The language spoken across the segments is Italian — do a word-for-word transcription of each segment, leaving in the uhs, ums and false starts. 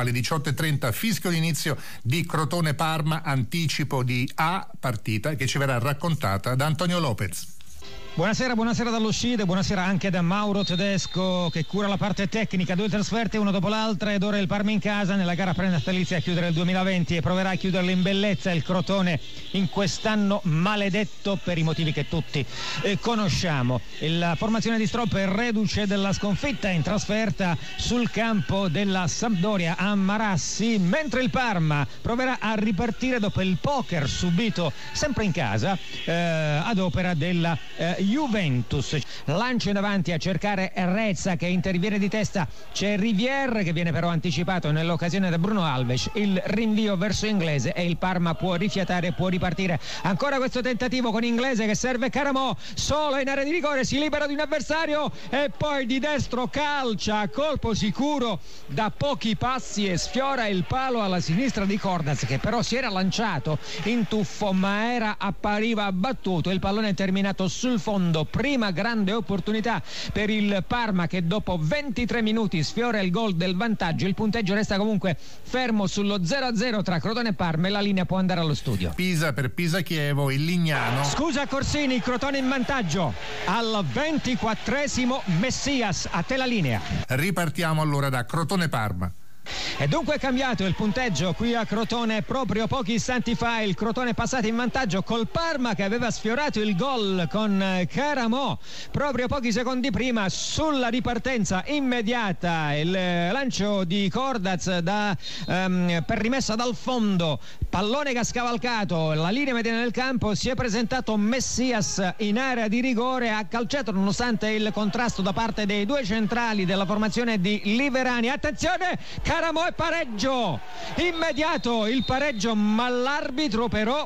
alle diciotto e trenta fischio d'inizio di Crotone-Parma, anticipo di A partita che ci verrà raccontata da Antonio Lopez. Buonasera, buonasera dallo Scide, buonasera anche da Mauro Tedesco che cura la parte tecnica. Due trasferte una dopo l'altra ed ora il Parma in casa nella gara prenatalizia a chiudere il duemilaventi e proverà a chiuderlo in bellezza il Crotone in quest'anno maledetto per i motivi che tutti eh, conosciamo. La formazione di Stropp è reduce della sconfitta in trasferta sul campo della Sampdoria a Marassi, mentre il Parma proverà a ripartire dopo il poker subito sempre in casa eh, ad opera della eh, Juventus. Lancio in avanti a cercare Rezza che interviene di testa, c'è Rivière che viene però anticipato nell'occasione da Bruno Alves, il rinvio verso Inglese e il Parma può rifiatare, può ripartire. Ancora questo tentativo con Inglese che serve Caramò, solo in area di rigore, si libera di un avversario e poi di destro calcia a colpo sicuro da pochi passi e sfiora il palo alla sinistra di Cordaz, che però si era lanciato in tuffo ma era appariva abbattuto. Il pallone è terminato sul fondo. Prima grande opportunità per il Parma che dopo ventitré minuti sfiora il gol del vantaggio. Il punteggio resta comunque fermo sullo zero a zero tra Crotone e Parma e la linea può andare allo studio. Pisa per Pisa Chievo, il Lignano. Scusa Corsini, Crotone in vantaggio al ventiquattresimo. Messias, a te la linea. Ripartiamo allora da Crotone Parma. E dunque è cambiato il punteggio qui a Crotone proprio pochi istanti fa. Il Crotone è passato in vantaggio col Parma che aveva sfiorato il gol con Caramò proprio pochi secondi prima. Sulla ripartenza immediata il lancio di Cordaz da, um, per rimessa dal fondo, pallone che ha scavalcato la linea mediana del campo, si è presentato Messias in area di rigore, ha calciato nonostante il contrasto da parte dei due centrali della formazione di Liverani. Attenzione, Caramò e pareggio immediato, il pareggio, ma l'arbitro però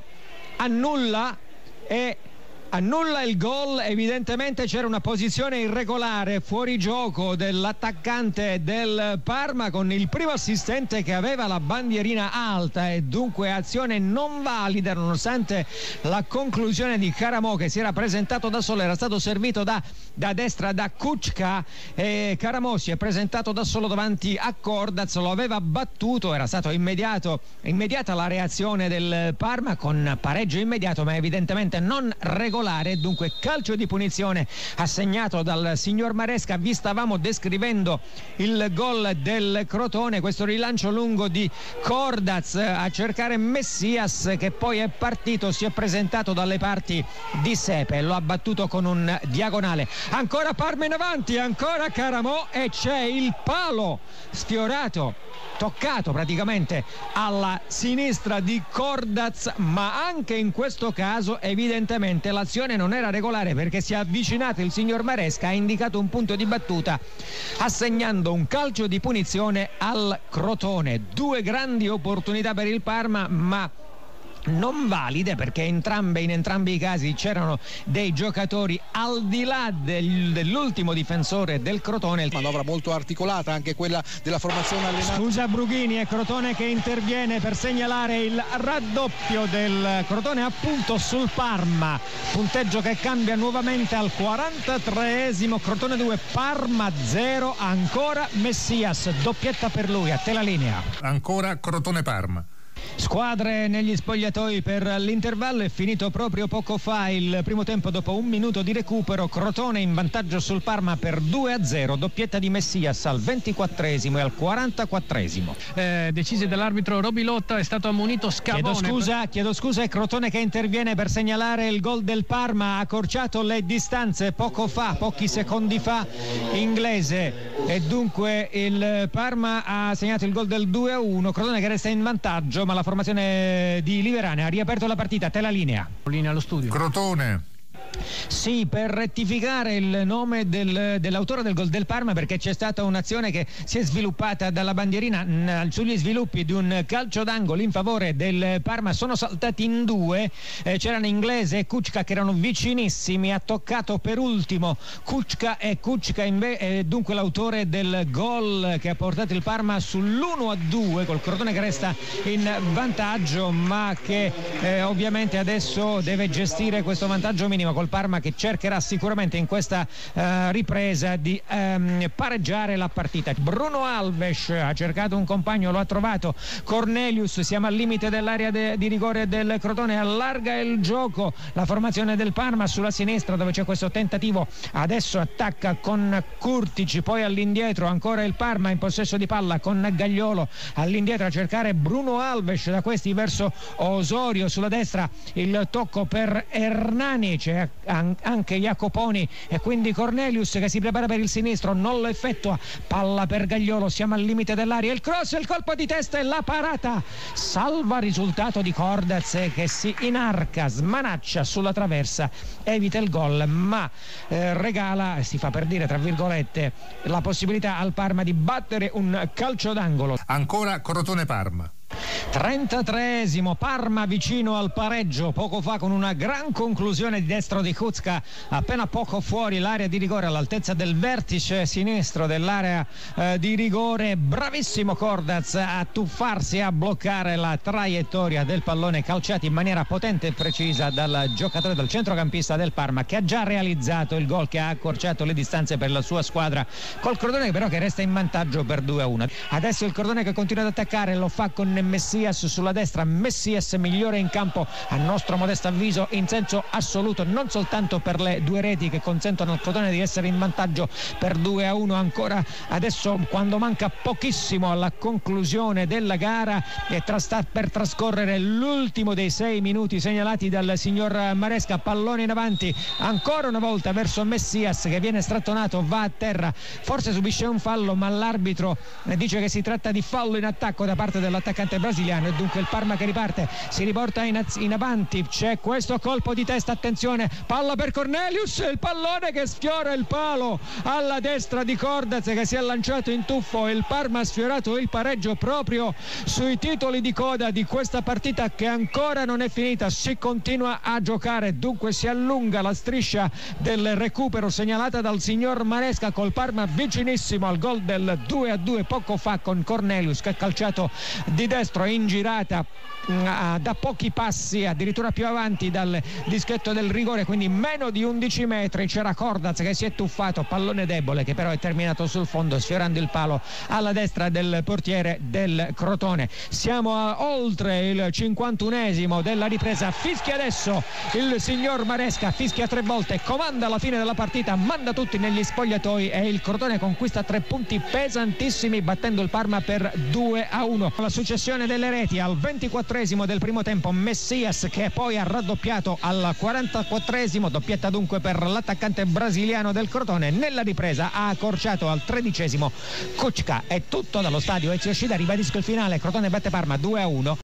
annulla e annulla il gol. Evidentemente c'era una posizione irregolare fuori gioco dell'attaccante del Parma con il primo assistente che aveva la bandierina alta e dunque azione non valida nonostante la conclusione di Caramò che si era presentato da solo, era stato servito da, da destra da Kučka e Caramò si è presentato da solo davanti a Cordaz, lo aveva battuto, era stato immediato, immediata la reazione del Parma con pareggio immediato ma evidentemente non regolare. Dunque calcio di punizione assegnato dal signor Maresca. Vi stavamo descrivendo il gol del Crotone, questo rilancio lungo di Cordaz a cercare Messias che poi è partito, si è presentato dalle parti di Sepe, lo ha battuto con un diagonale. Ancora Parma in avanti, ancora Caramò e c'è il palo sfiorato, toccato praticamente alla sinistra di Cordaz, ma anche in questo caso evidentemente l'azione non era regolare perché si è avvicinato il signor Maresca, ha indicato un punto di battuta assegnando un calcio di punizione al Crotone. Due grandi opportunità per il Parma ma non valide perché entrambe, in entrambi i casi c'erano dei giocatori al di là del, dell'ultimo difensore del Crotone. Manovra molto articolata anche quella della formazione allenata. Scusa Brughini, è Crotone che interviene per segnalare il raddoppio del Crotone appunto sul Parma, punteggio che cambia nuovamente al quarantatreesimo. Crotone due Parma zero, ancora Messias, doppietta per lui, a te la linea. Ancora Crotone Parma. Squadre negli spogliatoi per l'intervallo, è finito proprio poco fa il primo tempo dopo un minuto di recupero. Crotone in vantaggio sul Parma per due a zero, doppietta di Messias al ventiquattresimo e al quarantaquattresimo. Eh, decise dall'arbitro Roby Lotta, è stato ammonito Scavone. Chiedo scusa, chiedo scusa, è Crotone che interviene per segnalare il gol del Parma, ha accorciato le distanze poco fa, pochi secondi fa Inglese e dunque il Parma ha segnato il gol del due a uno. Crotone che resta in vantaggio ma la formazione di Liverani ha riaperto la partita, te la linea. Linea allo studio. Crotone. Sì, per rettificare il nome del, dell'autore del gol del Parma, perché c'è stata un'azione che si è sviluppata dalla bandierina n- sugli sviluppi di un calcio d'angolo in favore del Parma. Sono saltati in due, eh, c'erano Inglese e Kučka che erano vicinissimi, ha toccato per ultimo Kučka e Kučka inve- eh, dunque l'autore del gol che ha portato il Parma sull'uno a due, col Crotone che resta in vantaggio ma che eh, ovviamente adesso deve gestire questo vantaggio minimo col col Parma che cercherà sicuramente in questa eh, ripresa di ehm, pareggiare la partita. Bruno Alves ha cercato un compagno, lo ha trovato. Cornelius, siamo al limite dell'area de, di rigore del Crotone, allarga il gioco la formazione del Parma sulla sinistra dove c'è questo tentativo, adesso attacca con Curtici, poi all'indietro ancora il Parma in possesso di palla con Gagliolo all'indietro a cercare Bruno Alves, da questi verso Osorio sulla destra, il tocco per Hernani, c'è anche Jacoponi e quindi Cornelius che si prepara per il sinistro, non lo effettua, palla per Gagliolo, siamo al limite dell'area, il cross, il colpo di testa e la parata salva risultato di Cordaz che si inarca, smanaccia sulla traversa, evita il gol ma eh, regala, si fa per dire tra virgolette, la possibilità al Parma di battere un calcio d'angolo. Ancora Crotone-Parma. trentatreesimo, Parma vicino al pareggio poco fa con una gran conclusione di destro di Kuzka appena poco fuori l'area di rigore, all'altezza del vertice sinistro dell'area eh, di rigore. Bravissimo Cordaz a tuffarsi, a bloccare la traiettoria del pallone calciato in maniera potente e precisa dal giocatore, dal centrocampista del Parma, che ha già realizzato il gol che ha accorciato le distanze per la sua squadra, col Crotone però che resta in vantaggio per due a uno. Adesso il Crotone che continua ad attaccare, lo fa con Messias sulla destra, Messias migliore in campo a nostro modesto avviso in senso assoluto, non soltanto per le due reti che consentono al Crotone di essere in vantaggio per due a uno ancora adesso, quando manca pochissimo alla conclusione della gara e tra sta per trascorrere l'ultimo dei sei minuti segnalati dal signor Maresca. Pallone in avanti ancora una volta verso Messias che viene strattonato, va a terra, forse subisce un fallo ma l'arbitro dice che si tratta di fallo in attacco da parte dell'attaccante brasiliano e dunque il Parma che riparte, si riporta in, az- in avanti, c'è questo colpo di testa, attenzione, palla per Cornelius, il pallone che sfiora il palo alla destra di Cordaz che si è lanciato in tuffo, il Parma ha sfiorato il pareggio proprio sui titoli di coda di questa partita che ancora non è finita, si continua a giocare, dunque si allunga la striscia del recupero segnalata dal signor Maresca, col Parma vicinissimo al gol del due a due poco fa con Cornelius che ha calciato di destro in girata uh, da pochi passi, addirittura più avanti dal dischetto del rigore, quindi meno di undici metri. C'era Cordaz che si è tuffato, pallone debole che però è terminato sul fondo sfiorando il palo alla destra del portiere del Crotone. Siamo a oltre il cinquantunesimo della ripresa, fischia adesso il signor Maresca, fischia tre volte, comanda la fine della partita, manda tutti negli spogliatoi e il Crotone conquista tre punti pesantissimi battendo il Parma per due a uno. La successione delle reti al ventiquattresimo del primo tempo, Messias che poi ha raddoppiato al quarantaquattresimo, doppietta dunque per l'attaccante brasiliano del Crotone. Nella ripresa ha accorciato al tredicesimo Kuczka. È tutto dallo stadio Ezio Scida, ribadisco il finale, Crotone batte Parma due a uno.